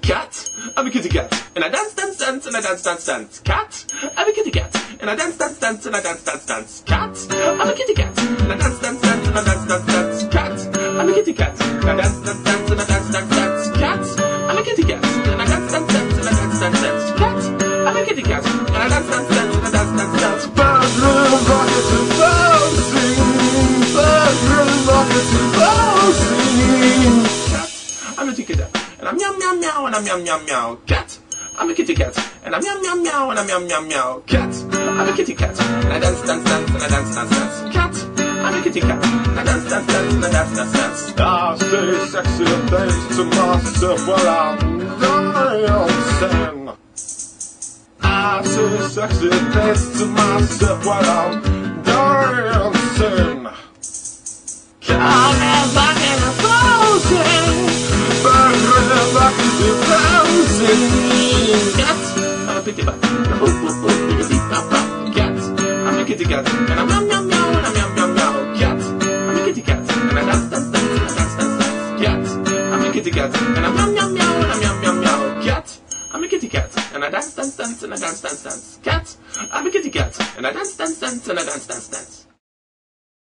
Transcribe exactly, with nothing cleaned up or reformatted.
Cat, I'm a kitty cat, and I dance, dance, dance, and I dance, dance, dance. Cat, I'm a kitty cat, and I dance, dance, dance, and I dance, dance, dance. Cat, I'm a kitty cat, and I dance, dance, dance, and I dance, dance, dance. Cat, I'm a kitty cat, and I dance, dance, dance, and I dance, dance, dance. Cat, I'm a kitty cat, and I dance, dance, dance, and I dance, dance, dance. Cat, I'm a kitty cat, and I dance, dance, dance, and I dance, dance, dance. Birds really rocket to bouncing. Birds really rocket to bouncing. Cat, I'm a kitty cat, and I'm meow meow meow, and I'm meow meow meow. Cat, I'm a kitty cat, and I'm meow meow meow, and I'm meow meow meow. Cat, I'm a kitty cat, and I dance, dance, dance, and I dance, dance, dance. Cat, I'm a kitty cat, and I dance, dance, dance, and I dance, dance, dance. I say sexy things to myself while I'm dancing. I say sexy things to myself while I'm dancing. I'm a back and a bouncing. Birds really rocket to bouncing. Cat, I'm a kitty cat, oh oh oh, kitty cat. Cat, I'm a kitty cat, and I'm meow meow meow, and I'm meow meow meow. Cat, I'm a kitty cat, and I dance, dance, dance, and I dance, dance, dance. Cat, I'm a kitty cat, and I'm meow meow meow, and I'm meow meow meow. Cat, I'm a kitty cat, and I dance, dance, dance, and I dance, dance, dance. Cat, I'm a kitty cat, and I dance, dance, dance, and I dance, dance, dance.